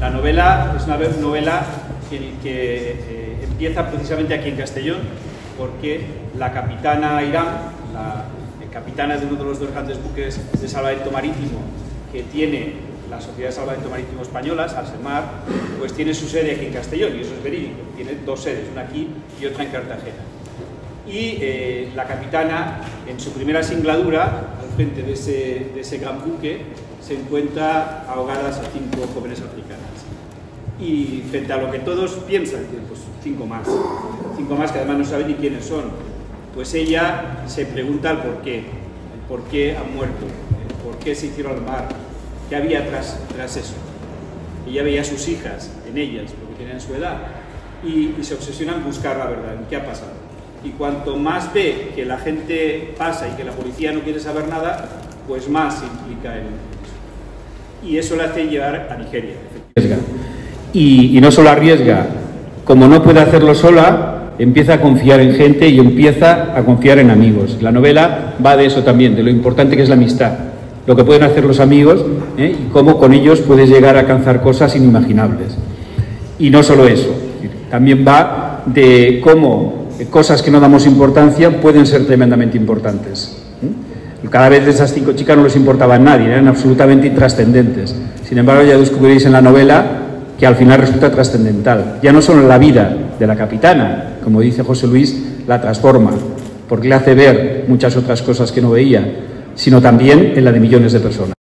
La novela es una novela que empieza precisamente aquí en Castellón, porque la capitana Irán, la capitana de uno de los dos grandes buques de salvamento marítimo que tiene la Sociedad de Salvamento Marítimo Española, Salsemar, pues tiene su sede aquí en Castellón, y eso es verídico, tiene dos sedes, una aquí y otra en Cartagena. Y la capitana, en su primera singladura, al frente de ese gran buque, se encuentra ahogadas a 5 jóvenes africanas. Y frente a lo que todos piensan, pues 5 más que además no saben ni quiénes son, pues ella se pregunta el por qué han muerto, el por qué se hicieron al mar, qué había tras eso. Ella veía a sus hijas en ellas, porque tenían su edad, y se obsesiona en buscar la verdad, en qué ha pasado. Y cuanto más ve que la gente pasa y que la policía no quiere saber nada, pues más se implica en eso. Y eso le hace llevar a Nigeria. Y no solo arriesga, como no puede hacerlo sola, empieza a confiar en gente y empieza a confiar en amigos. La novela va de eso también, de lo importante que es la amistad, lo que pueden hacer los amigos y cómo con ellos puedes llegar a alcanzar cosas inimaginables. Y no solo eso, también va de cómo cosas que no damos importancia pueden ser tremendamente importantes. Cada vez de esas 5 chicas no les importaba a nadie, eran absolutamente intrascendentes. Sin embargo, ya descubriréis en la novela que al final resulta trascendental. Ya no solo en la vida de la capitana, como dice José Luis, la transforma, porque le hace ver muchas otras cosas que no veía, sino también en la de millones de personas.